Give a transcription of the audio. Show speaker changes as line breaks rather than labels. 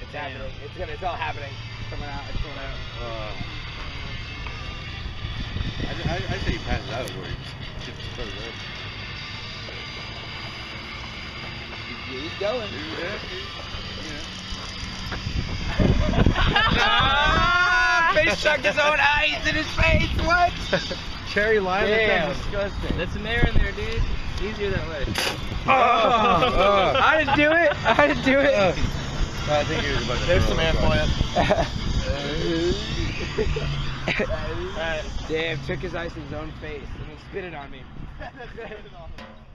It's happening. It's all happening. It's coming out. It's coming out.
I say he passes out before he gets started up.
He's going. Face chucked his own ice in his face. What?
Cherry lime.
Damn.
Disgusting.
Let some air in there, dude. Easier that way.
I didn't do it. I didn't do it.
I think he was about to
There's
throw
some
up,
air for you.
Damn, took his ice in his own face and then spit it on me.